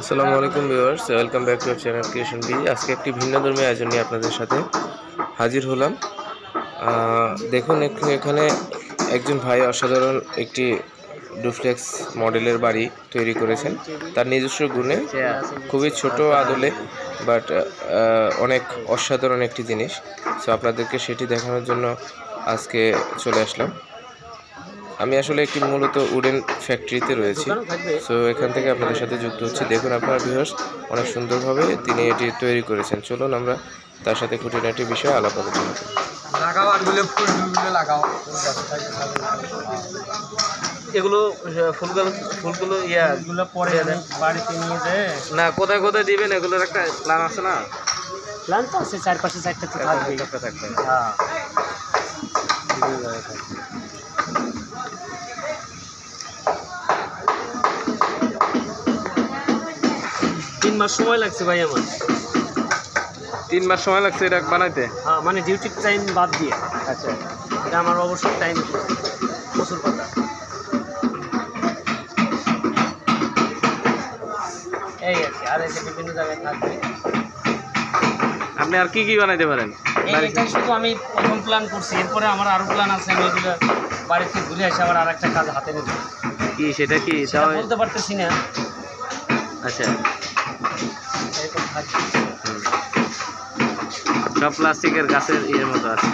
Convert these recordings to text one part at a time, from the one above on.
আসসালামু আলাইকুম viewers, welcome back to our channel creation B. আজকে একটি ভিন্নধর্মী আয়োজন নিয়ে আপনাদের সাথে হাজির হলাম। দেখুন এখানে একজন ভাই অসাধারণ একটি ডুপ্লেক্স মডেলের বাড়ি তৈরি করেছেন তার নিজস্ব গুণে। খুবই ছোট আদলে বাট অনেক অসাধারণ একটি জিনিস। সো আপনাদেরকে সেটি দেখানোর জন্য আজকে চলে আসলাম। আমি আসলে একটি মূলত উডেন ফ্যাক্টরিতে রয়েছি। সো এখান থেকে আপনাদের সাথে যুক্ত হচ্ছি। দেখুন আপনার ভিউয়ার্স, অনেক সুন্দরভাবে তিনি এটি তৈরি করেছেন। চলুন আমরা তার সাথে খুঁটিনাটি বিষয়ে আলাপ আলোচনা করি। এগুলো ফুলগুলো এগুলো পরে বাড়িতে নিয়ে যায় না, কোথায় কোথায় দিবেন এগুলোর একটা প্ল্যান আছে না? প্ল্যান তো আছে, চারপাশে চারটা তো থাকবে। থাকবে। হ্যাঁ, 3 মাস সময় লাগছে ভাই আমার। 3 মাস সময় লাগছে এটা বানাইতে? হ্যাঁ, মানে ডিউটির টাইম বাদ দিয়ে। আচ্ছা, এটা আমার অবসর টাইম প্রচুর কথা। এই আর কি, আর এসে বিভিন্ন জায়গায় থাকবে। আপনি আর কি কি বানাইতে পারেন? এটাই শুধু আমি প্রথম প্ল্যান করছি, এরপরে আমার আরও প্ল্যান আছে। আমি এগুলো বাড়িতে ঘুরে এসে আবার আরেকটা কাজ হাতে নেব। কি সেটা কি সেটা বলতে পারতেছি না। আচ্ছা, এরকম থাকবে। সব প্লাস্টিকের গাছের ইয়ের মতো আছে।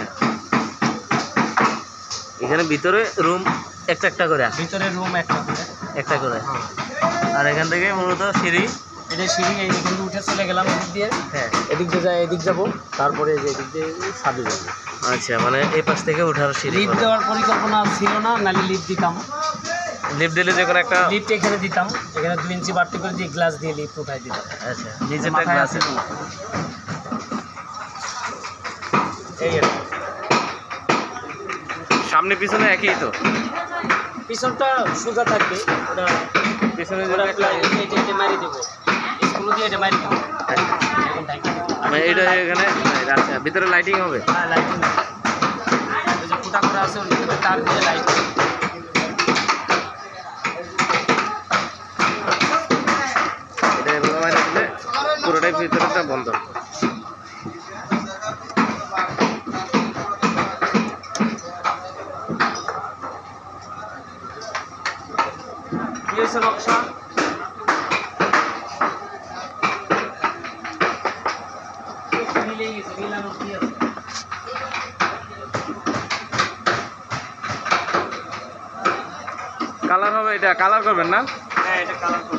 এখানে ভিতরে রুম একটা একটা করে, ভিতরে রুম একটা করে। আর এখান থেকে মূলত সিঁড়ি, এটা সিঁড়ি। এখান থেকে উঠে চলে গেলাম এদিক দিয়ে। হ্যাঁ, এদিক দিয়ে যাই, এদিক যাবো, তারপরে যে এদিক দিয়ে ছাদে যাবো। আচ্ছা, মানে এই পাশ থেকে উঠার সিঁড়ি। লিফট দেওয়ার পরিকল্পনা ছিল না, নাহলে লিফট দিতাম। লিফট দিলে যে কোনো একটা, লিফট এখানে দিতাম, এখানে 2 ইঞ্চি বাড়তি করে দিয়ে গ্লাস দিয়ে লিফট উঠাই দিতাম। আচ্ছা, নিচেরটা মাথায় গ্লাস। আছে তো। এই আর কি। সামনে পিছনে একই তো? পিছনটা সোজা থাকবে, ওটা পিছনে এটা মারি দেবো, স্ক্রু দিয়ে এটা মারি দেবো। এখন ঢাকি দেবো। মানে এটা এখানে, আচ্ছা, ভিতরে লাইটিং হবে? হ্যাঁ, লাইটিং। ওই যে ফুটা করা আছে, ওর ভিতরে তার দিয়ে লাইটিং। এটা এভাবে মাইরে দিলে পুরোটাই ভিতরেটা বন্ধ। কি হয়েছে নকশা? মিলেই গেছে, মিলানোর কি আছে? কালার হবে, এটা কালার করবেন না? হ্যাঁ, এটা কালার করবো।